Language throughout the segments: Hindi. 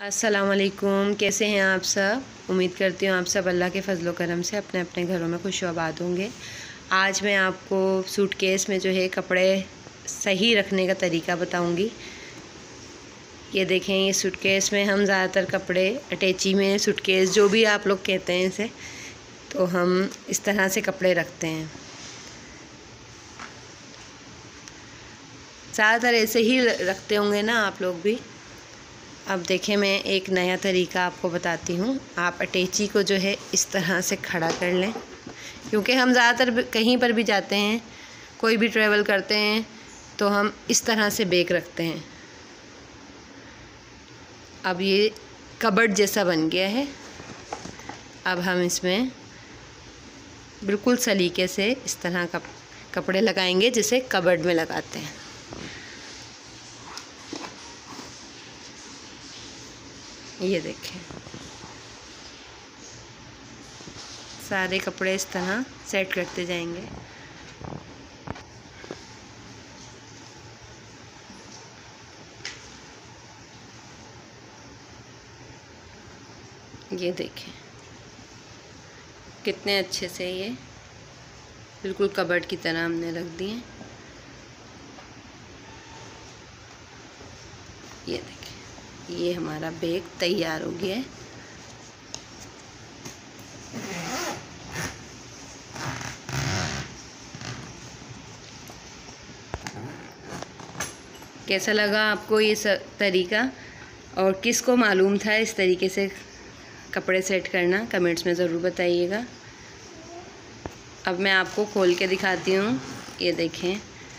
अस्सलामुअलैकुम, कैसे हैं आप सब। उम्मीद करती हूँ आप सब अल्लाह के फजलो करम से अपने अपने घरों में खुश आबाद होंगे। आज मैं आपको सूटकेस में जो है कपड़े सही रखने का तरीका बताऊंगी। ये देखें, ये सूटकेस में हम ज़्यादातर कपड़े अटैची में, सूटकेस जो भी आप लोग कहते हैं इसे, तो हम इस तरह से कपड़े रखते हैं। ज़्यादातर ऐसे ही रखते होंगे ना आप लोग भी। अब देखें, मैं एक नया तरीका आपको बताती हूँ। आप अटैची को जो है इस तरह से खड़ा कर लें, क्योंकि हम ज़्यादातर कहीं पर भी जाते हैं, कोई भी ट्रैवल करते हैं, तो हम इस तरह से बैग रखते हैं। अब ये कबर्ड जैसा बन गया है। अब हम इसमें बिल्कुल सलीके से इस तरह का कपड़े लगाएंगे जैसे कबर्ड में लगाते हैं। ये देखें, सारे कपड़े इस तरह सेट करते जाएंगे। ये देखें कितने अच्छे से ये बिल्कुल कबर्ड की तरह हमने रख दिए। ये देखें, ये हमारा बैग तैयार हो गया है। कैसा लगा आपको ये तरीका, और किसको मालूम था इस तरीके से कपड़े सेट करना, कमेंट्स में ज़रूर बताइएगा। अब मैं आपको खोल के दिखाती हूँ। ये देखें,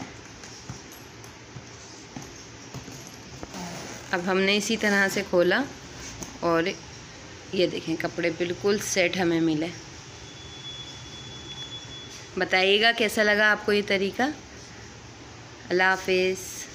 अब हमने इसी तरह से खोला और ये देखें कपड़े बिल्कुल सेट हमें मिले। बताइएगा कैसा लगा आपको ये तरीका। अल्लाह हाफिज़।